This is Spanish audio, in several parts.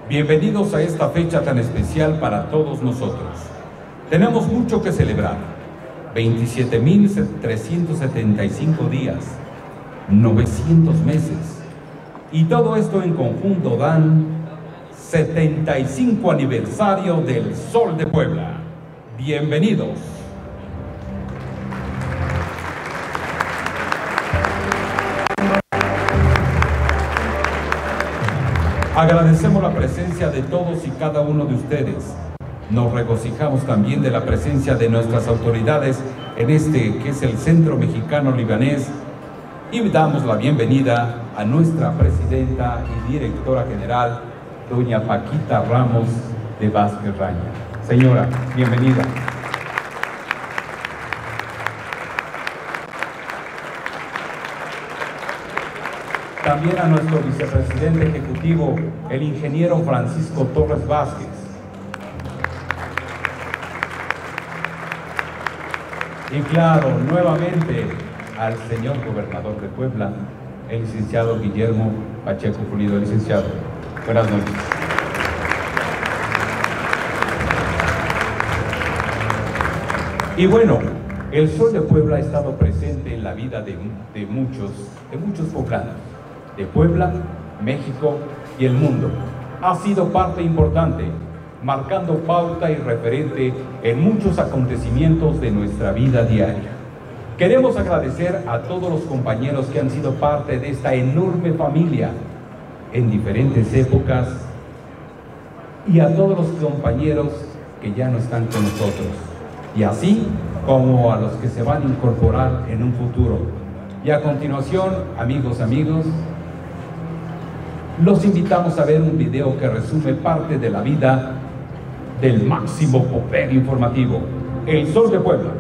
Bienvenidos a esta fecha tan especial para todos nosotros. Tenemos mucho que celebrar. 27.375 días, 900 meses. Y todo esto en conjunto dan 75 aniversario del Sol de Puebla. Bienvenidos. Agradecemos la presencia de todos y cada uno de ustedes. Nos regocijamos también de la presencia de nuestras autoridades en este que es el Centro Mexicano Libanés, y damos la bienvenida a nuestra presidenta y directora general, doña Paquita Ramos de Vázquez Raña. Señora, bienvenida. También a nuestro vicepresidente ejecutivo, el ingeniero Francisco Torres Vázquez. Y claro, nuevamente al señor gobernador de Puebla, el licenciado Guillermo Pacheco Pulido. Licenciado, buenas noches. Y bueno, el Sol de Puebla ha estado presente en la vida de muchos poblanos, de Puebla, México y el mundo. Ha sido parte importante, marcando pauta y referente en muchos acontecimientos de nuestra vida diaria. Queremos agradecer a todos los compañeros que han sido parte de esta enorme familia en diferentes épocas, y a todos los compañeros que ya no están con nosotros, y así como a los que se van a incorporar en un futuro. Y a continuación, amigos, los invitamos a ver un video que resume parte de la vida del máximo poder informativo, el Sol de Puebla.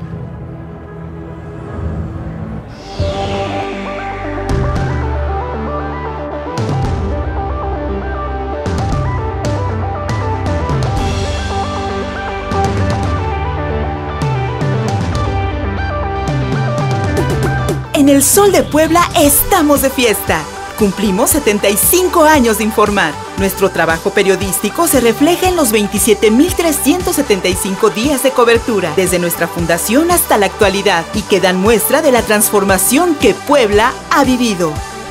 En el Sol de Puebla estamos de fiesta. Cumplimos 75 años de informar. Nuestro trabajo periodístico se refleja en los 27.375 días de cobertura, desde nuestra fundación hasta la actualidad, y que dan muestra de la transformación que Puebla ha vivido.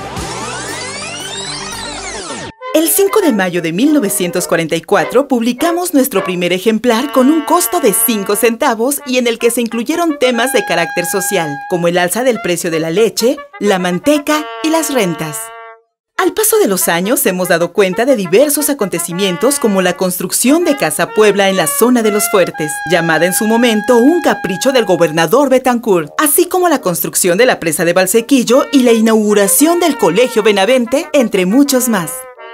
El 5 de mayo de 1944 publicamos nuestro primer ejemplar con un costo de 5 centavos y en el que se incluyeron temas de carácter social, como el alza del precio de la leche, la manteca y las rentas. Al paso de los años hemos dado cuenta de diversos acontecimientos, como la construcción de Casa Puebla en la zona de los Fuertes, llamada en su momento un capricho del gobernador Betancourt, así como la construcción de la presa de Valsequillo y la inauguración del Colegio Benavente, entre muchos más.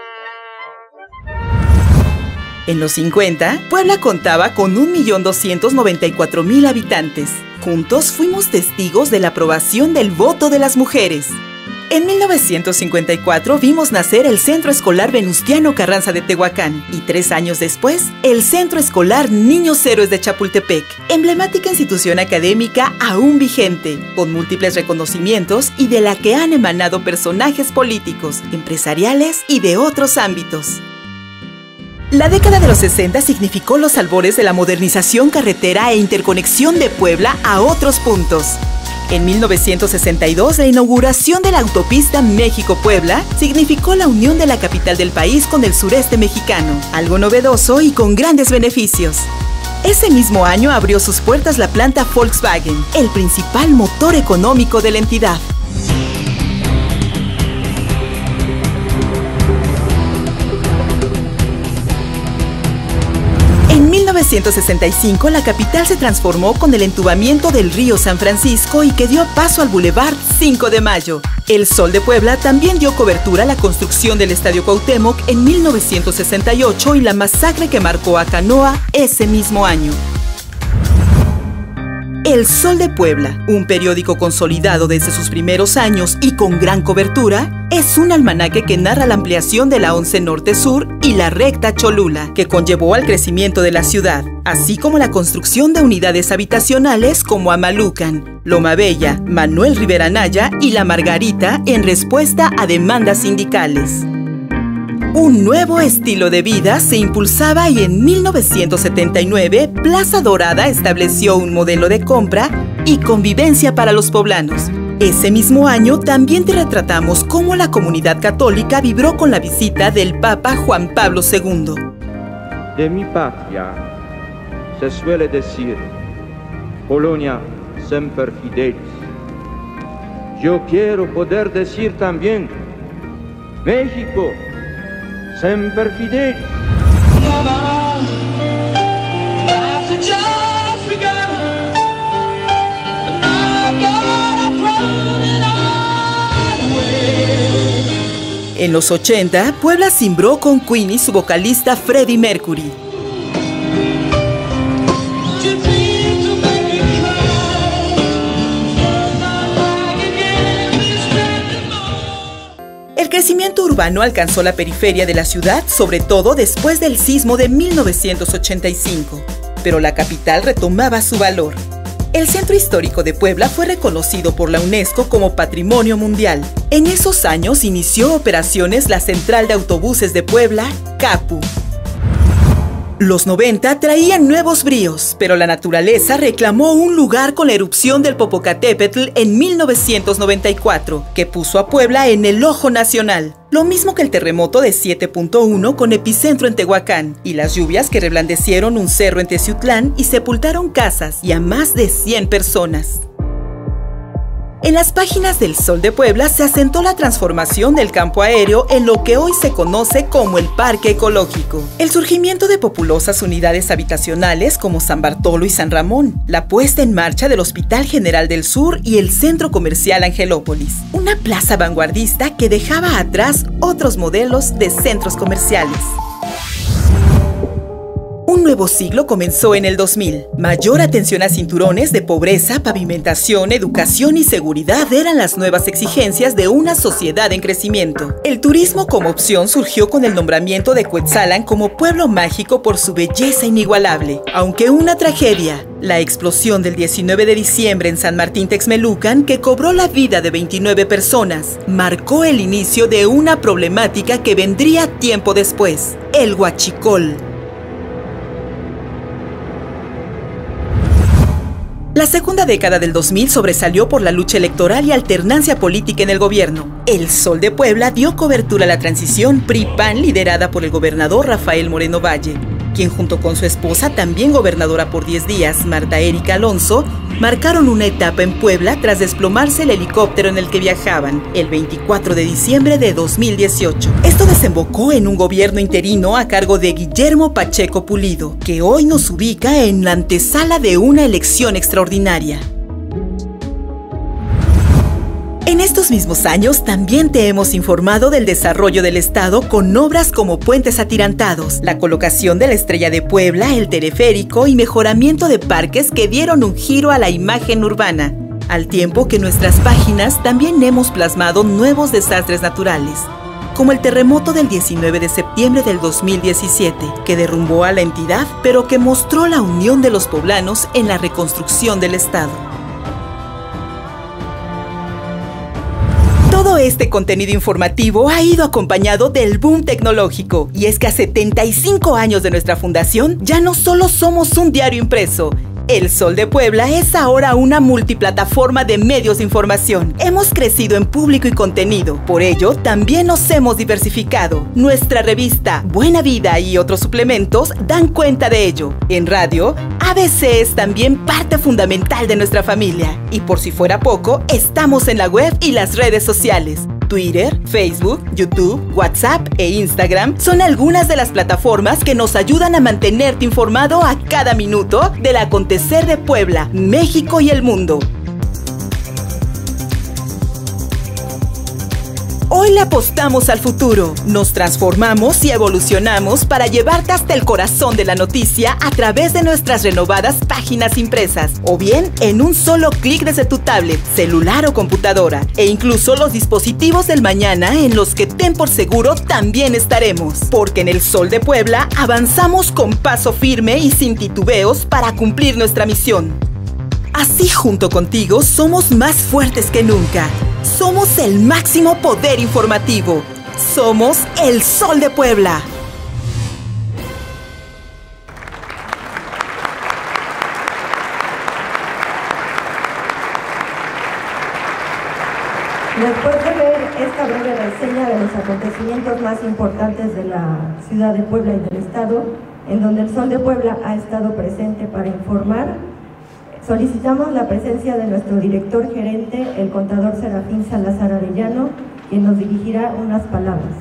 En los 50, Puebla contaba con 1.294.000 habitantes. Juntos fuimos testigos de la aprobación del voto de las mujeres. En 1954 vimos nacer el Centro Escolar Venustiano Carranza de Tehuacán y 3 años después, el Centro Escolar Niños Héroes de Chapultepec, emblemática institución académica aún vigente, con múltiples reconocimientos y de la que han emanado personajes políticos, empresariales y de otros ámbitos. La década de los 60 significó los albores de la modernización carretera e interconexión de Puebla a otros puntos. En 1962, la inauguración de la autopista México-Puebla significó la unión de la capital del país con el sureste mexicano, algo novedoso y con grandes beneficios. Ese mismo año abrió sus puertas la planta Volkswagen, el principal motor económico de la entidad. En 1965, la capital se transformó con el entubamiento del río San Francisco y que dio paso al Boulevard 5 de Mayo. El Sol de Puebla también dio cobertura a la construcción del Estadio Cuauhtémoc en 1968 y la masacre que marcó a Canoa ese mismo año. El Sol de Puebla, un periódico consolidado desde sus primeros años y con gran cobertura, es un almanaque que narra la ampliación de la 11 Norte-Sur y la recta Cholula, que conllevó al crecimiento de la ciudad, así como la construcción de unidades habitacionales como Amalucan, Loma Bella, Manuel Rivera Anaya y La Margarita en respuesta a demandas sindicales. Un nuevo estilo de vida se impulsaba y en 1979 Plaza Dorada estableció un modelo de compra y convivencia para los poblanos. Ese mismo año también te retratamos cómo la comunidad católica vibró con la visita del Papa Juan Pablo II. De mi patria se suele decir, Polonia semper fidelis. Yo quiero poder decir también, México semper fidelis. En los 80, Puebla cimbró con Queen y su vocalista Freddie Mercury. El crecimiento urbano alcanzó la periferia de la ciudad, sobre todo después del sismo de 1985, pero la capital retomaba su valor. El centro histórico de Puebla fue reconocido por la UNESCO como Patrimonio Mundial. En esos años inició operaciones la Central de Autobuses de Puebla, CAPU. Los 90 traían nuevos bríos, pero la naturaleza reclamó un lugar con la erupción del Popocatépetl en 1994, que puso a Puebla en el ojo nacional. Lo mismo que el terremoto de 7.1 con epicentro en Tehuacán, y las lluvias que reblandecieron un cerro en Teciutlán y sepultaron casas y a más de 100 personas. En las páginas del Sol de Puebla se asentó la transformación del campo aéreo en lo que hoy se conoce como el Parque Ecológico. El surgimiento de populosas unidades habitacionales como San Bartolo y San Ramón. La puesta en marcha del Hospital General del Sur y el Centro Comercial Angelópolis. Una plaza vanguardista que dejaba atrás otros modelos de centros comerciales. Un nuevo siglo comenzó en el 2000. Mayor atención a cinturones de pobreza, pavimentación, educación y seguridad eran las nuevas exigencias de una sociedad en crecimiento. El turismo como opción surgió con el nombramiento de Cuetzalan como pueblo mágico por su belleza inigualable. Aunque una tragedia, la explosión del 19 de diciembre en San Martín Texmelucan, que cobró la vida de 29 personas, marcó el inicio de una problemática que vendría tiempo después, el huachicol. La segunda década del 2000 sobresalió por la lucha electoral y alternancia política en el gobierno. El Sol de Puebla dio cobertura a la transición PRI-PAN liderada por el gobernador Rafael Moreno Valle, quien junto con su esposa, también gobernadora por 10 días, Marta Erika Alonso, marcaron una etapa en Puebla tras desplomarse el helicóptero en el que viajaban, el 24 de diciembre de 2018. Esto desembocó en un gobierno interino a cargo de Guillermo Pacheco Pulido, que hoy nos ubica en la antesala de una elección extraordinaria. En estos mismos años también te hemos informado del desarrollo del Estado con obras como puentes atirantados, la colocación de la Estrella de Puebla, el teleférico y mejoramiento de parques que dieron un giro a la imagen urbana, al tiempo que en nuestras páginas también hemos plasmado nuevos desastres naturales, como el terremoto del 19 de septiembre del 2017, que derrumbó a la entidad, pero que mostró la unión de los poblanos en la reconstrucción del Estado. Todo este contenido informativo ha ido acompañado del boom tecnológico, y es que a 75 años de nuestra fundación ya no solo somos un diario impreso. El Sol de Puebla es ahora una multiplataforma de medios de información. Hemos crecido en público y contenido, por ello también nos hemos diversificado. Nuestra revista Buena Vida y otros suplementos dan cuenta de ello. En radio, ABC es también parte fundamental de nuestra familia. Y por si fuera poco, estamos en la web y las redes sociales. Twitter, Facebook, YouTube, WhatsApp e Instagram son algunas de las plataformas que nos ayudan a mantenerte informado a cada minuto del acontecer de Puebla, México y el mundo. Hoy le apostamos al futuro, nos transformamos y evolucionamos para llevarte hasta el corazón de la noticia a través de nuestras renovadas páginas impresas, o bien en un solo clic desde tu tablet, celular o computadora, e incluso los dispositivos del mañana en los que ten por seguro también estaremos, porque en el Sol de Puebla avanzamos con paso firme y sin titubeos para cumplir nuestra misión. Así, junto contigo, somos más fuertes que nunca. Somos el máximo poder informativo. Somos el Sol de Puebla. Después de ver esta breve reseña de los acontecimientos más importantes de la ciudad de Puebla y del Estado, en donde el Sol de Puebla ha estado presente para informar, solicitamos la presencia de nuestro director gerente, el contador Serafín Salazar Arellano, quien nos dirigirá unas palabras.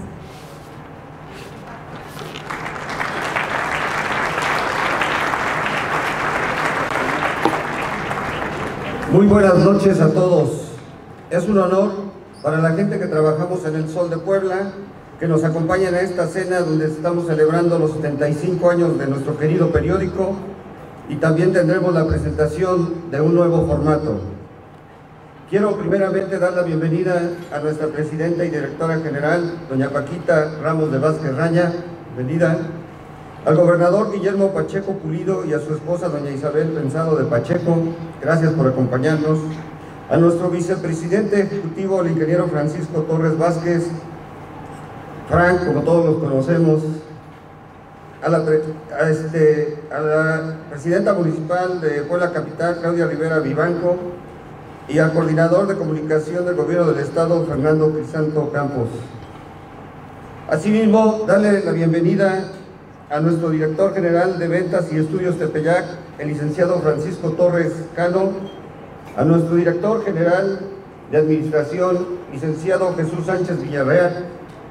Muy buenas noches a todos. Es un honor para la gente que trabajamos en el Sol de Puebla que nos acompañen a esta cena donde estamos celebrando los 75 años de nuestro querido periódico, y también tendremos la presentación de un nuevo formato. Quiero primeramente dar la bienvenida a nuestra presidenta y directora general, doña Paquita Ramos de Vázquez Raña, bienvenida. Al gobernador Guillermo Pacheco Pulido y a su esposa, doña Isabel Pensado de Pacheco, gracias por acompañarnos. A nuestro vicepresidente ejecutivo, el ingeniero Francisco Torres Vázquez, Frank, como todos los conocemos, a la presidenta municipal de Puebla Capital, Claudia Rivera Vivanco, y al coordinador de comunicación del gobierno del estado, Fernando Crisanto Campos. Asimismo, darle la bienvenida a nuestro director general de Ventas y Estudios Tepeyac, el licenciado Francisco Torres Cano, a nuestro director general de Administración, licenciado Jesús Sánchez Villarreal,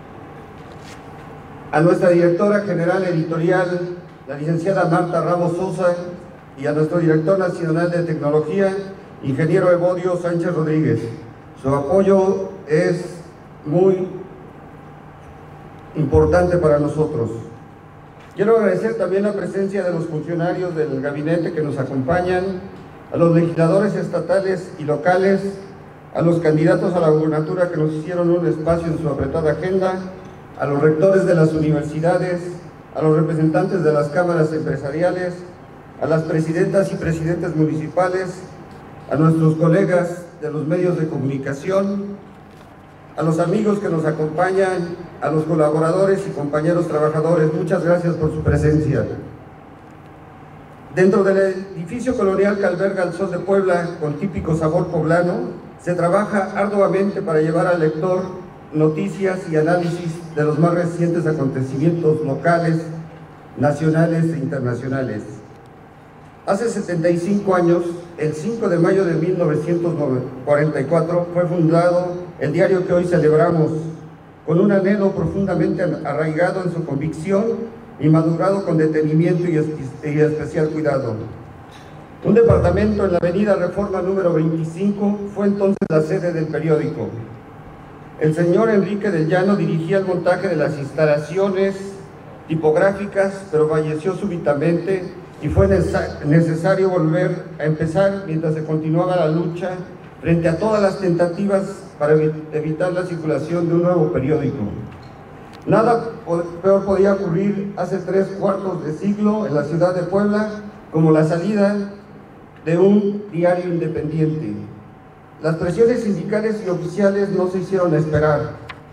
a nuestra directora general editorial, la licenciada Marta Ramos Sosa, y a nuestro director nacional de Tecnología, ingeniero Evodio Sánchez Rodríguez. Su apoyo es muy importante para nosotros. Quiero agradecer también la presencia de los funcionarios del gabinete que nos acompañan, a los legisladores estatales y locales, a los candidatos a la gubernatura que nos hicieron un espacio en su apretada agenda, a los rectores de las universidades, a los representantes de las cámaras empresariales, a las presidentas y presidentes municipales, a nuestros colegas de los medios de comunicación, a los amigos que nos acompañan, a los colaboradores y compañeros trabajadores, muchas gracias por su presencia. Dentro del edificio colonial que alberga el Sol de Puebla, con típico sabor poblano, se trabaja arduamente para llevar al lector noticias y análisis de los más recientes acontecimientos locales, nacionales e internacionales. Hace 75 años, el 5 de mayo de 1944, fue fundado el diario que hoy celebramos, con un anhelo profundamente arraigado en su convicción y madurado con detenimiento y especial cuidado. Un departamento en la avenida Reforma número 25 fue entonces la sede del periódico. El señor Enrique del Llano dirigía el montaje de las instalaciones tipográficas, pero falleció súbitamente y fue necesario volver a empezar mientras se continuaba la lucha frente a todas las tentativas para evitar la circulación de un nuevo periódico. Nada peor podía ocurrir hace 3/4 de siglo en la ciudad de Puebla como la salida de un diario independiente. Las presiones sindicales y oficiales no se hicieron esperar.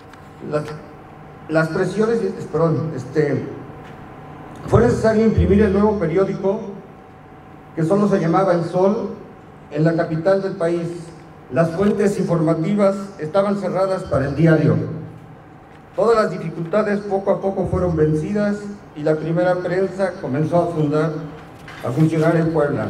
Fue necesario imprimir el nuevo periódico, que solo se llamaba El Sol, en la capital del país. Las fuentes informativas estaban cerradas para el diario. Todas las dificultades poco a poco fueron vencidas y la primera prensa comenzó a funcionar en Puebla.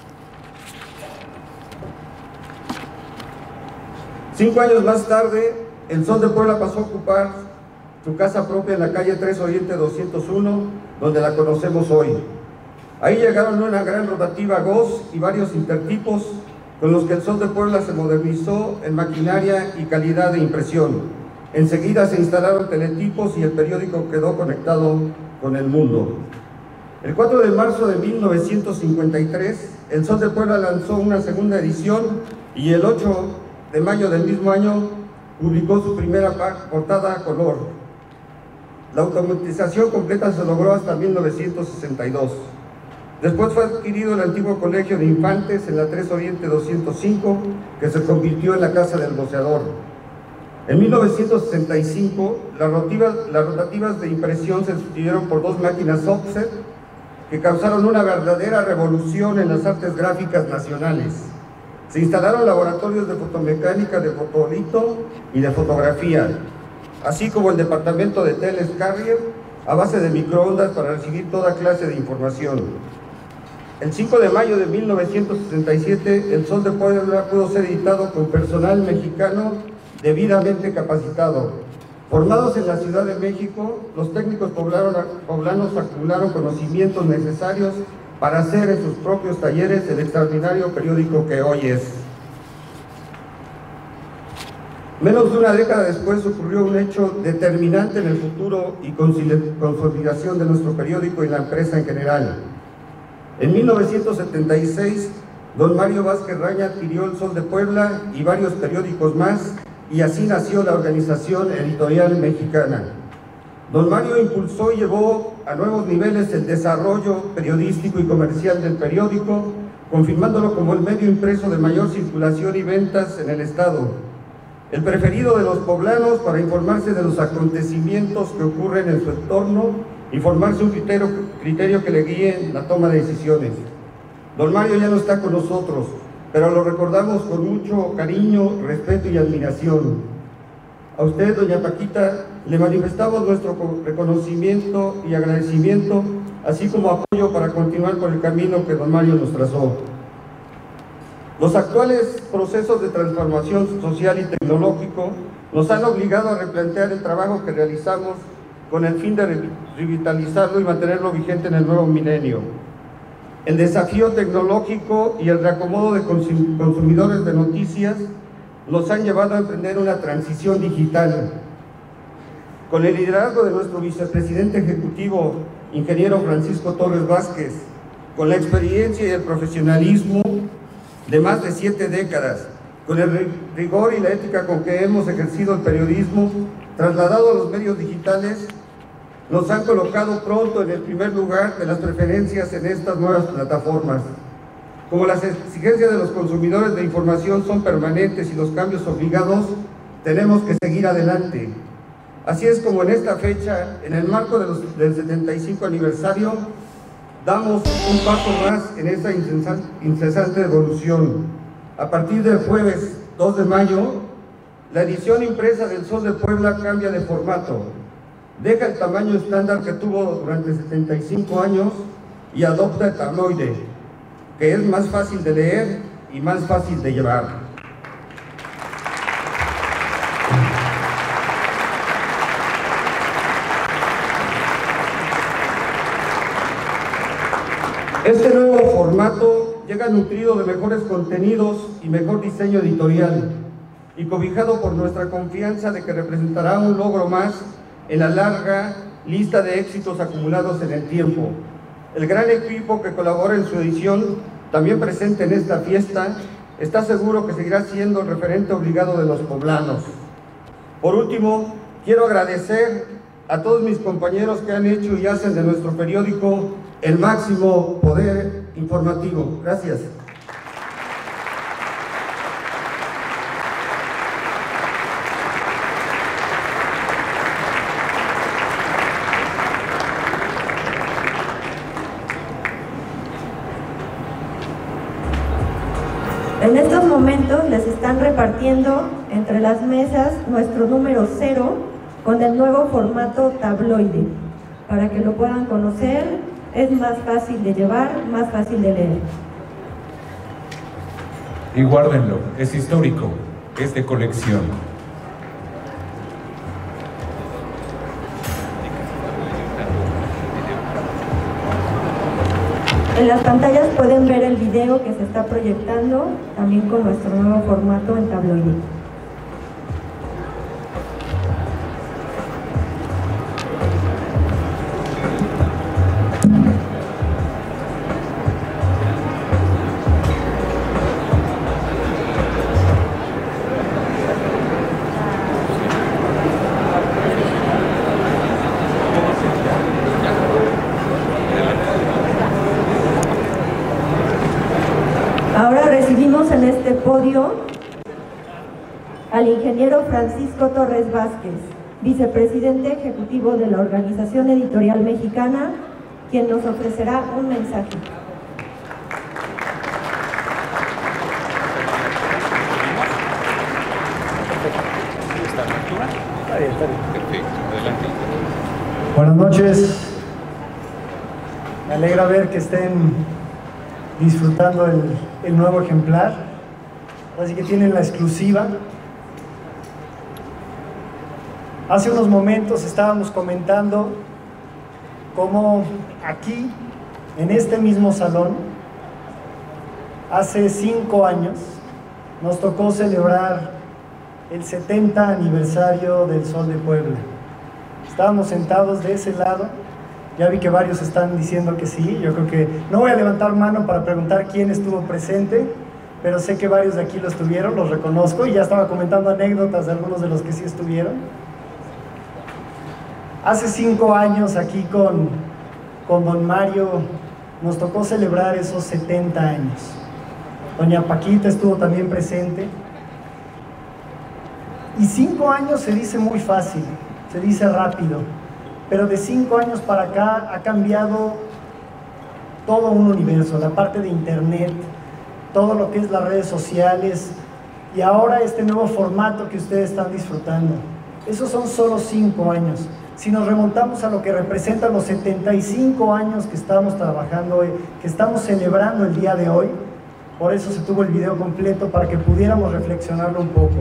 5 años más tarde, el Sol de Puebla pasó a ocupar su casa propia en la calle 3 Oriente 201, donde la conocemos hoy. Ahí llegaron una gran rotativa GOS y varios intertipos con los que el Sol de Puebla se modernizó en maquinaria y calidad de impresión. Enseguida se instalaron teletipos y el periódico quedó conectado con el mundo. El 4 de marzo de 1953, el Sol de Puebla lanzó una segunda edición y el 8 de mayo del mismo año publicó su primera portada a color. La automatización completa se logró hasta 1962. Después fue adquirido el antiguo Colegio de Infantes en la 3 Oriente 205, que se convirtió en la Casa del Boceador. En 1965, las rotativas de impresión se sustituyeron por 2 máquinas offset que causaron una verdadera revolución en las artes gráficas nacionales. Se instalaron laboratorios de fotomecánica, de fotolito y de fotografía, así como el departamento de Teles Carrier a base de microondas para recibir toda clase de información. El 5 de mayo de 1967, El Sol de Puebla pudo ser editado con personal mexicano debidamente capacitado. Formados en la Ciudad de México, los técnicos poblanos acumularon conocimientos necesarios para hacer en sus propios talleres el extraordinario periódico que hoy es. Menos de una década después ocurrió un hecho determinante en el futuro y consolidación de nuestro periódico y la empresa en general. En 1976, don Mario Vázquez Raña adquirió El Sol de Puebla y varios periódicos más, y así nació la Organización Editorial Mexicana. Don Mario impulsó y llevó a nuevos niveles el desarrollo periodístico y comercial del periódico, confirmándolo como el medio impreso de mayor circulación y ventas en el estado, el preferido de los poblanos para informarse de los acontecimientos que ocurren en su entorno y formarse un criterio que le guíe en la toma de decisiones. Don Mario ya no está con nosotros, pero lo recordamos con mucho cariño, respeto y admiración. A usted, doña Paquita, le manifestamos nuestro reconocimiento y agradecimiento, así como apoyo para continuar por el camino que don Mario nos trazó. Los actuales procesos de transformación social y tecnológico nos han obligado a replantear el trabajo que realizamos con el fin de revitalizarlo y mantenerlo vigente en el nuevo milenio. El desafío tecnológico y el reacomodo de consumidores de noticias nos han llevado a emprender una transición digital. Con el liderazgo de nuestro vicepresidente ejecutivo, ingeniero Francisco Torres Vázquez, con la experiencia y el profesionalismo de más de 7 décadas, con el rigor y la ética con que hemos ejercido el periodismo, trasladado a los medios digitales, nos han colocado pronto en el primer lugar de las preferencias en estas nuevas plataformas. Como las exigencias de los consumidores de información son permanentes y los cambios obligados, tenemos que seguir adelante. Así es como en esta fecha, en el marco del 75 aniversario, damos un paso más en esa incesante evolución. A partir del jueves 2 de mayo, la edición impresa del Sol de Puebla cambia de formato. Deja el tamaño estándar que tuvo durante 75 años y adopta el tabloide, que es más fácil de leer y más fácil de llevar. Este nuevo formato llega nutrido de mejores contenidos y mejor diseño editorial, y cobijado por nuestra confianza de que representará un logro más en la larga lista de éxitos acumulados en el tiempo. El gran equipo que colabora en su edición, también presente en esta fiesta, está seguro que seguirá siendo el referente obligado de los poblanos. Por último, quiero agradecer a todos mis compañeros que han hecho y hacen de nuestro periódico el máximo poder informativo. Gracias. En estos momentos les están repartiendo entre las mesas nuestro número 0 con el nuevo formato tabloide, para que lo puedan conocer. Es más fácil de llevar, más fácil de leer. Y guárdenlo, es histórico, es de colección. En las pantallas pueden ver el video que se está proyectando, también con nuestro nuevo formato en tabloide. Al al ingeniero Francisco Torres Vázquez, vicepresidente ejecutivo de la Organización Editorial Mexicana, quien nos ofrecerá un mensaje. Perfecto, adelante. Buenas noches, me alegra ver que estén disfrutando el nuevo ejemplar, así que tienen la exclusiva. Hace unos momentos estábamos comentando cómo aquí, en este mismo salón, hace 5 años, nos tocó celebrar el 70 aniversario del Sol de Puebla. Estábamos sentados de ese lado, ya vi que varios están diciendo que sí, yo creo que no voy a levantar mano para preguntar quién estuvo presente, pero sé que varios de aquí lo estuvieron, los reconozco, y ya estaba comentando anécdotas de algunos de los que sí estuvieron. Hace 5 años aquí con don Mario nos tocó celebrar esos 70 años. Doña Paquita estuvo también presente. Y 5 años se dice muy fácil, se dice rápido, pero de 5 años para acá ha cambiado todo un universo, la parte de internet, todo lo que es las redes sociales y ahora este nuevo formato que ustedes están disfrutando. Esos son solo 5 años. Si nos remontamos a lo que representan los 75 años que estamos trabajando hoy, que estamos celebrando el día de hoy, por eso se tuvo el video completo para que pudiéramos reflexionarlo un poco.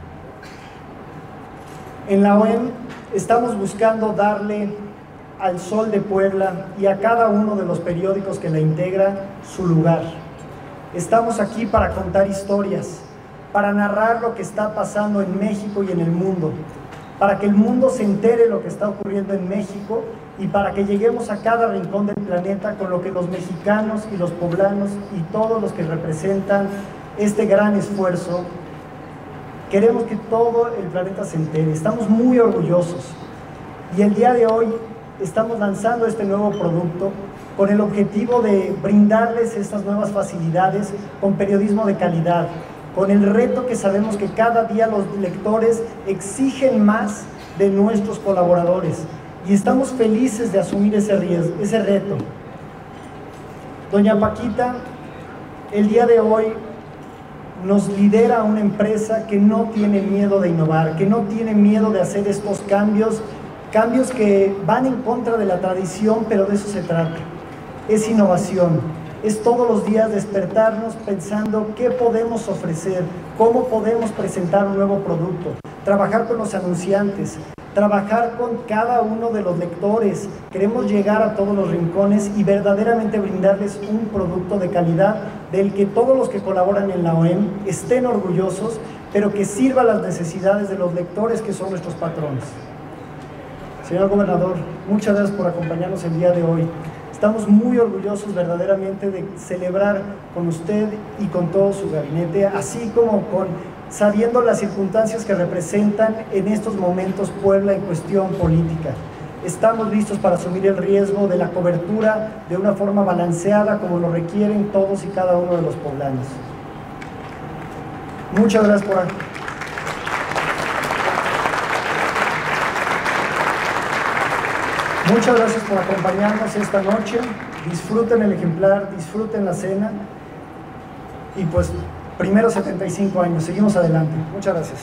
En la OEM estamos buscando darle al Sol de Puebla y a cada uno de los periódicos que la integran su lugar. Estamos aquí para contar historias, para narrar lo que está pasando en México y en el mundo, para que el mundo se entere lo que está ocurriendo en México y para que lleguemos a cada rincón del planeta con lo que los mexicanos y los poblanos y todos los que representan este gran esfuerzo queremos que todo el planeta se entere. Estamos muy orgullosos y el día de hoy estamos lanzando este nuevo producto con el objetivo de brindarles estas nuevas facilidades con periodismo de calidad, con el reto que sabemos que cada día los lectores exigen más de nuestros colaboradores y estamos felices de asumir ese reto. Doña Paquita, el día de hoy nos lidera una empresa que no tiene miedo de innovar, que no tiene miedo de hacer estos cambios que van en contra de la tradición, pero de eso se trata. Es innovación, es todos los días despertarnos pensando qué podemos ofrecer, cómo podemos presentar un nuevo producto, trabajar con los anunciantes, trabajar con cada uno de los lectores. Queremos llegar a todos los rincones y verdaderamente brindarles un producto de calidad del que todos los que colaboran en la OEM estén orgullosos, pero que sirva a las necesidades de los lectores que son nuestros patrones. Señor Gobernador, muchas gracias por acompañarnos el día de hoy. Estamos muy orgullosos verdaderamente de celebrar con usted y con todo su gabinete, así como sabiendo las circunstancias que representan en estos momentos Puebla en cuestión política. Estamos listos para asumir el riesgo de la cobertura de una forma balanceada como lo requieren todos y cada uno de los poblanos. Muchas gracias por Muchas gracias por acompañarnos esta noche. Disfruten el ejemplar, disfruten la cena y pues primero 75 años. Seguimos adelante. Muchas gracias.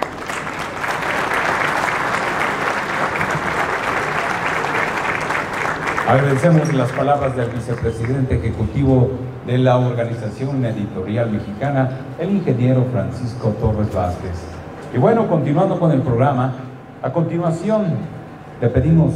Agradecemos las palabras del vicepresidente ejecutivo de la Organización Editorial Mexicana, el ingeniero Francisco Torres Vázquez. Y bueno, continuando con el programa, a continuación le pedimos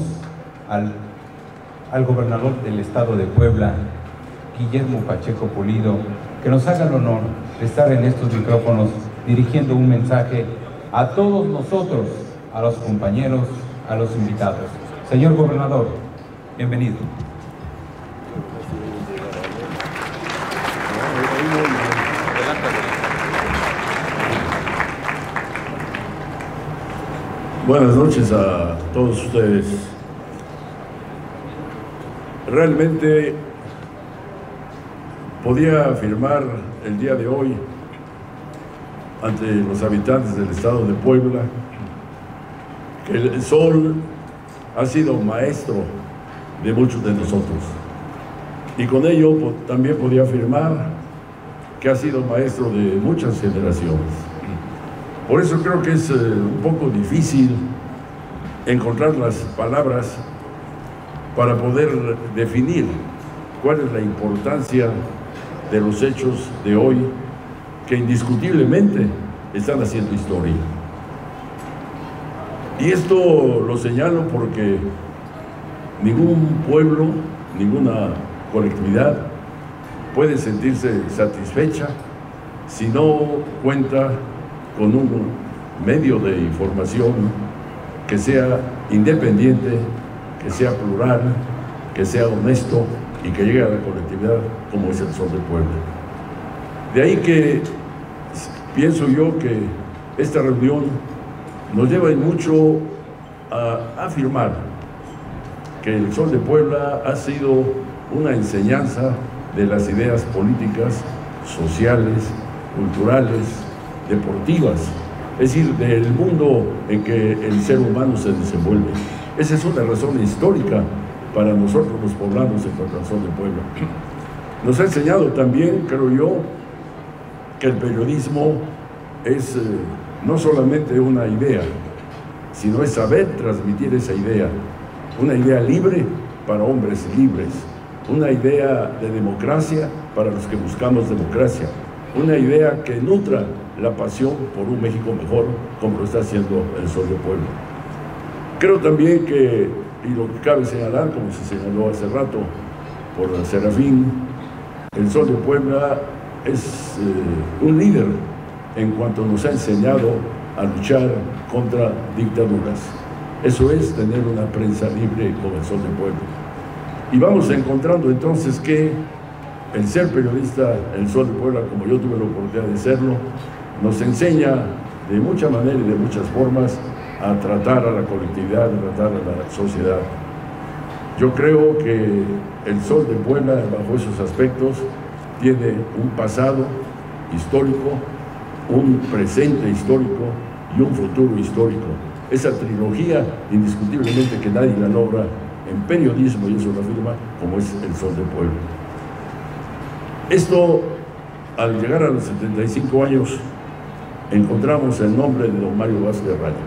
al gobernador del estado de Puebla, Guillermo Pacheco Pulido, que nos haga el honor de estar en estos micrófonos dirigiendo un mensaje a todos nosotros, a los compañeros, a los invitados. Señor gobernador, bienvenido. Buenas noches a todos ustedes. Realmente podía afirmar el día de hoy, ante los habitantes del estado de Puebla que el sol ha sido maestro de muchos de nosotros. Y con ello también podía afirmar que ha sido maestro de muchas generaciones. Por eso creo que es un poco difícil encontrar las palabras para poder definir cuál es la importancia de los hechos de hoy que indiscutiblemente están haciendo historia. Y esto lo señalo porque ningún pueblo, ninguna colectividad puede sentirse satisfecha si no cuenta con un medio de información que sea independiente, que sea plural, que sea honesto y que llegue a la colectividad como es el Sol de Puebla. De ahí que pienso yo que esta reunión nos lleva mucho a afirmar que el Sol de Puebla ha sido una enseñanza de las ideas políticas, sociales, culturales, deportivas, es decir, del mundo en que el ser humano se desenvuelve. Esa es una razón histórica para nosotros los poblanos en cuanto al Sol de Puebla. Nos ha enseñado también, creo yo, que el periodismo es no solamente una idea, sino es saber transmitir esa idea, una idea libre para hombres libres, una idea de democracia para los que buscamos democracia, una idea que nutra la pasión por un México mejor, como lo está haciendo el Sol de Puebla. Creo también que, y lo que cabe señalar, como se señaló hace rato por Serafín, el Sol de Puebla es un líder en cuanto nos ha enseñado a luchar contra dictaduras. Eso es tener una prensa libre como el Sol de Puebla. Y vamos encontrando entonces que el ser periodista, el Sol de Puebla, como yo tuve la oportunidad de serlo, nos enseña de muchas maneras y de muchas formas a tratar a la colectividad, a tratar a la sociedad. Yo creo que el Sol de Puebla, bajo esos aspectos, tiene un pasado histórico, un presente histórico y un futuro histórico. Esa trilogía, indiscutiblemente que nadie la logra en periodismo, y eso lo afirma, como es el Sol de Puebla. Esto, al llegar a los 75 años, encontramos el nombre de don Mario Vázquez Raña.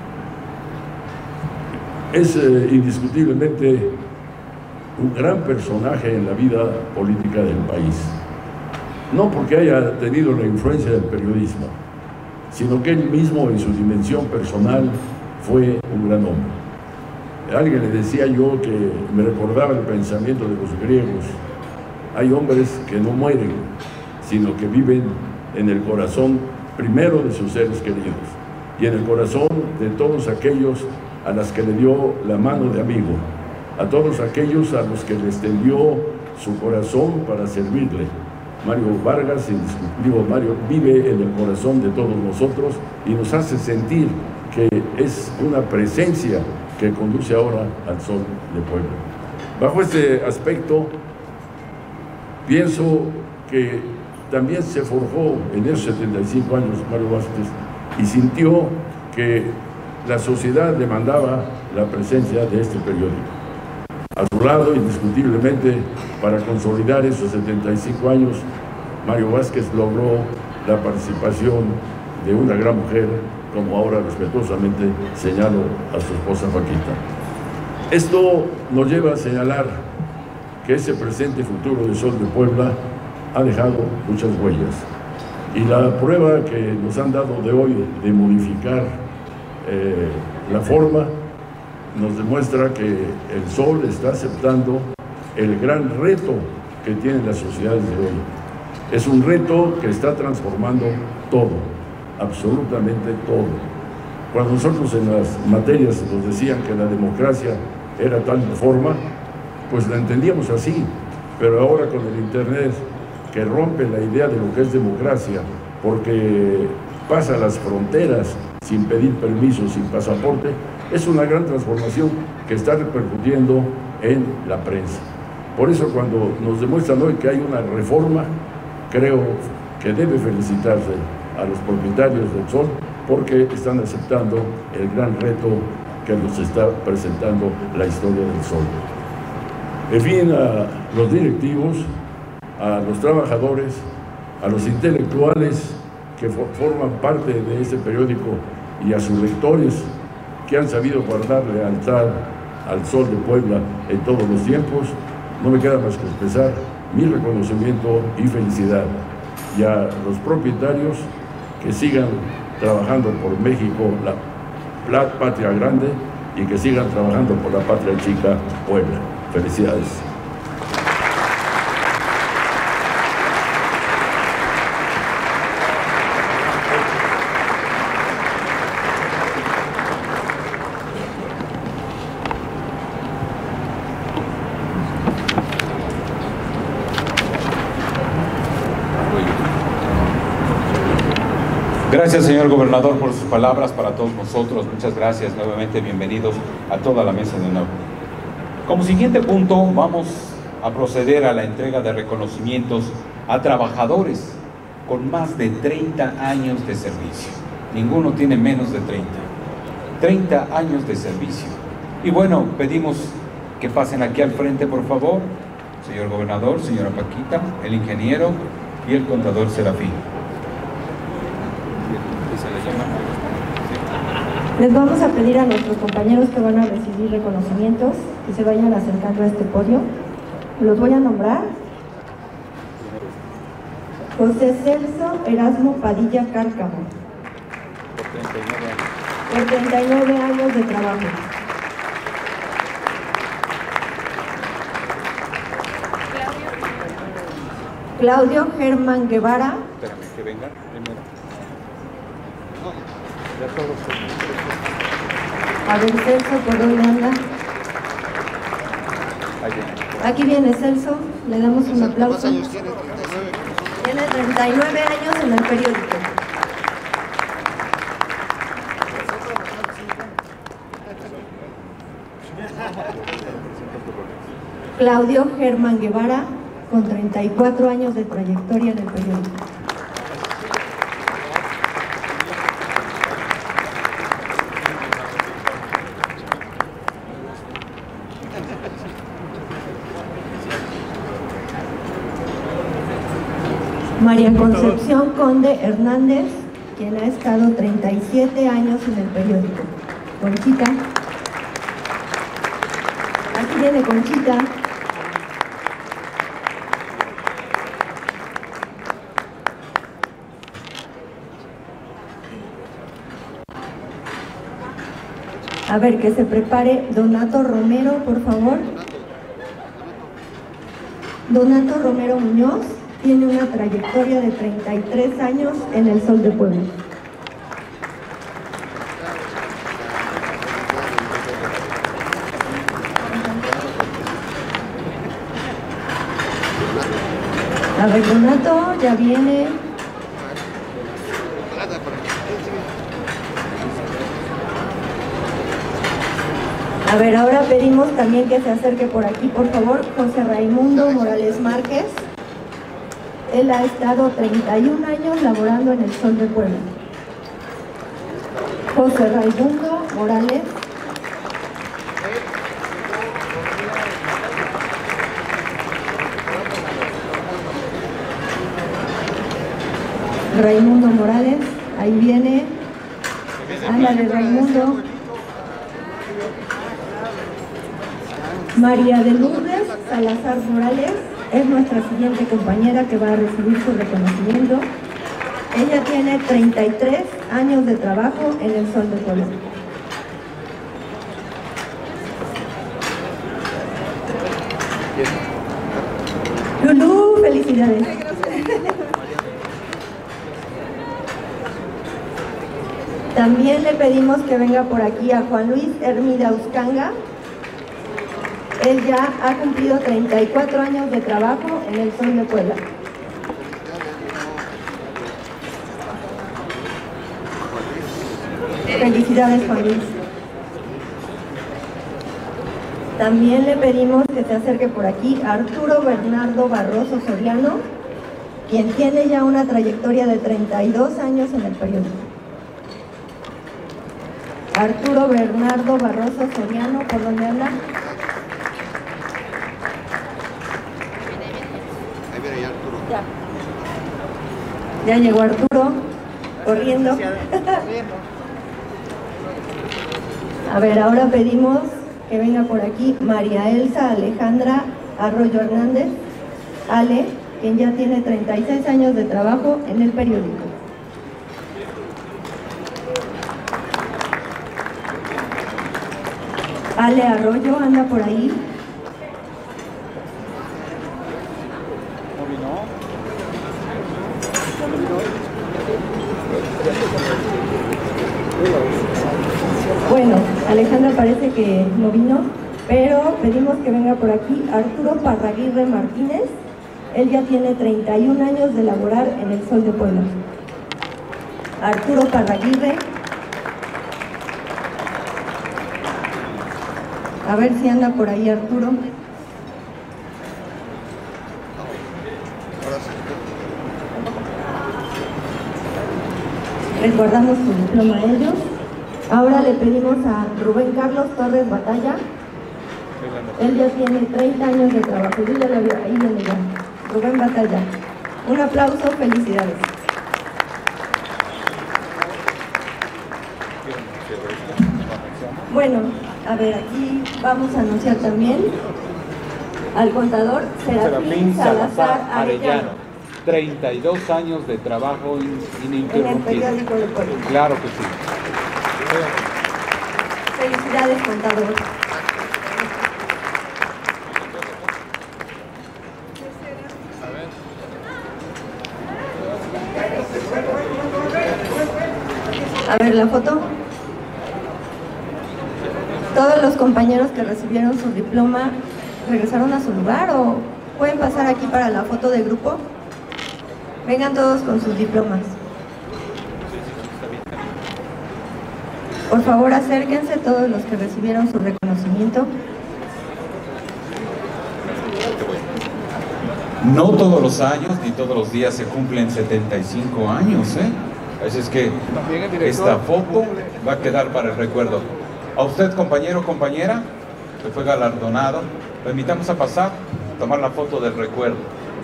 Es indiscutiblemente un gran personaje en la vida política del país. No porque haya tenido la influencia del periodismo, sino que él mismo en su dimensión personal fue un gran hombre. Alguien le decía yo que me recordaba el pensamiento de los griegos. Hay hombres que no mueren, sino que viven en el corazón primero de sus seres queridos y en el corazón de todos aquellos a las que le dio la mano de amigo, a todos aquellos a los que le extendió su corazón para servirle. Mario Vargas, indiscutible, Mario vive en el corazón de todos nosotros y nos hace sentir que es una presencia que conduce ahora al Sol de Puebla. Bajo este aspecto, pienso que también se forjó en esos 75 años Mario Vázquez y sintió que la sociedad demandaba la presencia de este periódico. A su lado, indiscutiblemente, para consolidar esos 75 años, Mario Vázquez logró la participación de una gran mujer, como ahora respetuosamente señalo a su esposa Paquita. Esto nos lleva a señalar que ese presente futuro del Sol de Puebla ha dejado muchas huellas. Y la prueba que nos han dado de hoy de modificar la forma nos demuestra que el Sol está aceptando el gran reto que tienen las sociedades de hoy. Es un reto que está transformando todo, absolutamente todo. Cuando nosotros en las materias nos decían que la democracia era tal forma, pues la entendíamos así, pero ahora con el Internet, que rompe la idea de lo que es democracia, porque pasa las fronteras sin pedir permiso, sin pasaporte, es una gran transformación que está repercutiendo en la prensa. Por eso cuando nos demuestran hoy que hay una reforma, creo que debe felicitarse a los propietarios del Sol, porque están aceptando el gran reto que nos está presentando la historia del Sol. En fin, a los directivos, a los trabajadores, a los intelectuales que forman parte de este periódico y a sus lectores que han sabido guardar lealtad al Sol de Puebla en todos los tiempos, no me queda más que expresar mi reconocimiento y felicidad. Y a los propietarios que sigan trabajando por México, la patria grande, y que sigan trabajando por la patria chica, Puebla. Felicidades. Gracias, señor gobernador, por sus palabras para todos nosotros. Muchas gracias. Nuevamente, bienvenidos a toda la mesa de nuevo. Como siguiente punto, vamos a proceder a la entrega de reconocimientos a trabajadores con más de 30 años de servicio. Ninguno tiene menos de 30. 30 años de servicio. Y bueno, pedimos que pasen aquí al frente, por favor. Señor gobernador, señora Paquita, el ingeniero y el contador Serafín. Les vamos a pedir a nuestros compañeros que van a recibir reconocimientos que se vayan acercando a este podio. Los voy a nombrar. José Celso Erasmo Padilla Cárcamo, por 39 años de trabajo. Claudio Germán Guevara. Espérame, que venga primero. A ver, Celso, ¿por dónde anda? Aquí viene Celso, le damos un aplauso. Tiene 39 años en el periódico. Claudio Germán Guevara, con 34 años de trayectoria en el periódico. María Concepción Conde Hernández, quien ha estado 37 años en el periódico. Conchita. Aquí viene Conchita. A ver, que se prepare Donato Romero, por favor. Donato Romero Muñoz tiene una trayectoria de 33 años en el Sol de Puebla. A ver, Donato ya viene. A ver, ahora pedimos también que se acerque por aquí, por favor, José Raimundo Morales Márquez. Él ha estado 31 años laborando en el Sol de Puebla. José Raimundo Morales. Raimundo Morales, ahí viene. Ándale, Raimundo. María de Lourdes Salazar Morales es nuestra siguiente compañera que va a recibir su reconocimiento. Ella tiene 33 años de trabajo en el Sol de Puebla. Lulú, felicidades. También le pedimos que venga por aquí a Juan Luis Hermida Uscanga. Él ya ha cumplido 34 años de trabajo en el Sol de Puebla. Felicidades, Juan Luis. También le pedimos que se acerque por aquí a Arturo Bernardo Barroso Soriano, quien tiene ya una trayectoria de 32 años en el periódico. Arturo Bernardo Barroso Soriano, ¿por dónde anda? Ahí viene ya Arturo. Ya llegó Arturo, corriendo. A ver, ahora pedimos que venga por aquí María Elsa Alejandra Arroyo Hernández, Ale, quien ya tiene 36 años de trabajo en el periódico. Ale Arroyo anda por ahí. Bueno, Alejandra parece que no vino, pero pedimos que venga por aquí Arturo Parraguirre Martínez. Él ya tiene 31 años de laborar en el Sol de Puebla. Arturo Parraguirre. A ver si anda por ahí Arturo. Les guardamos su diploma a ellos. Ahora le pedimos a Rubén Carlos Torres Batalla. Él ya tiene 30 años de trabajo. Yo ya lo vi, ahí viene ya. Rubén Batalla. Un aplauso, felicidades. Bueno, a ver, aquí vamos a anunciar también al contador Serafín Salazar Arellano. 32 años de trabajo ininterrumpido. En el periódico de Puebla. Claro que sí. Felicidades, contador. A ver la foto. Todos los compañeros que recibieron su diploma regresaron a su lugar o pueden pasar aquí para la foto de grupo. Vengan todos con sus diplomas. Por favor, acérquense todos los que recibieron su reconocimiento. No todos los años ni todos los días se cumplen 75 años, ¿eh? Así es que esta foto va a quedar para el recuerdo. A usted, compañero o compañera, que fue galardonado, lo invitamos a pasar, a tomar la foto del recuerdo.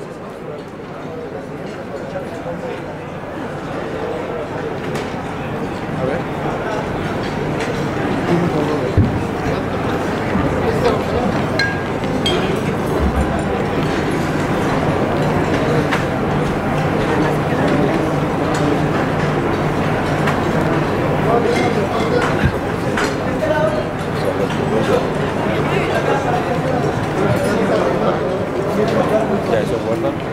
A ver. Ya eso guarda.